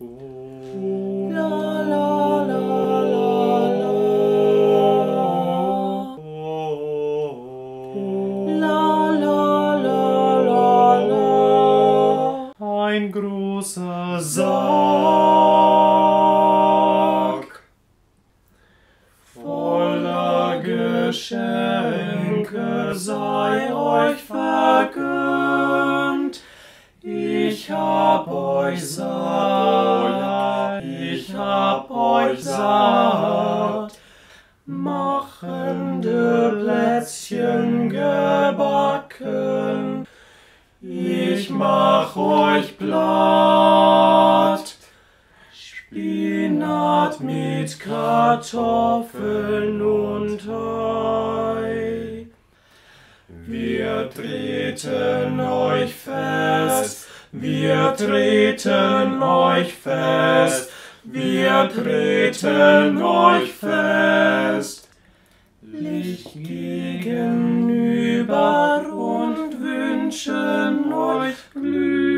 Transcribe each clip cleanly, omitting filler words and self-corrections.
La la la la la. La la la la la. Ein großer Sarg voller Geschenke sei euch vergönnt. Ich hab euch satt, machende Plätzchen gebacken. Ich mach euch platt, Spinat mit Kartoffeln und Ei. Wir treten euch fest, wir treten euch fest, wir treten euch fest. Licht gegenüber und wünschen euch Glück.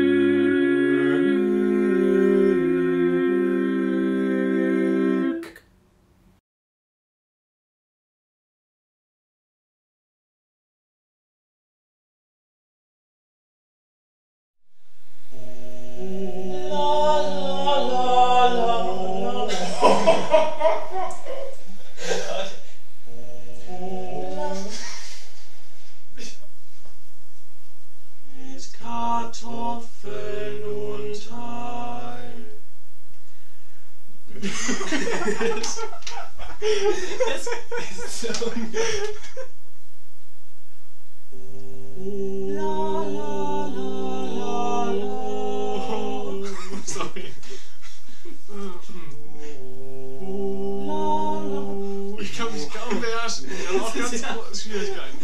Mit Kartoffeln und Ei. Es ist so la la la la la. Sorry. Ich kann mich kaum beherrschen. Ich habe auch ganz große Schwierigkeiten.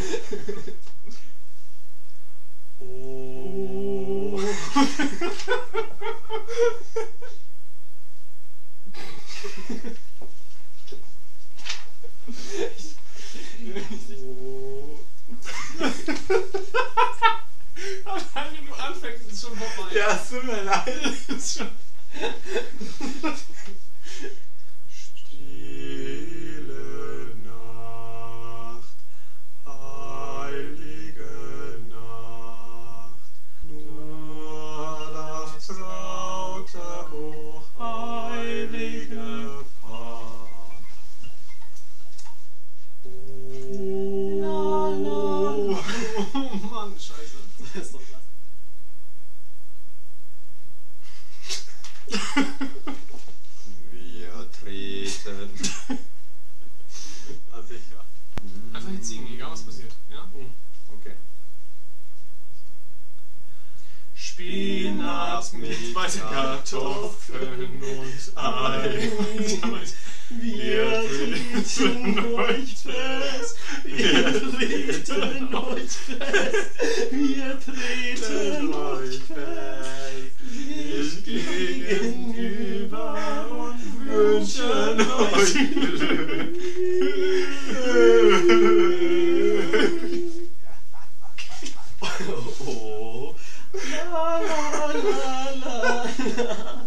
Aber wenn du anfängst, ist es schon vorbei. Ja, es tut mir leid. Ist schon Stille Nacht, heilige Nacht, nur das traute, hochheilige Paar. Oh Mann, scheiße. Das ist doch klasse. Wir treten. Also sicher. Einfach jetzt singen, egal was passiert. Ja? Okay. Spinat mit Kartoffeln und Ei. Wir treten euch fest. Wir treten euch fest. Wir treten euch fest. Licht gegenüber und wünschen euch Glück. Oh, la la la la la.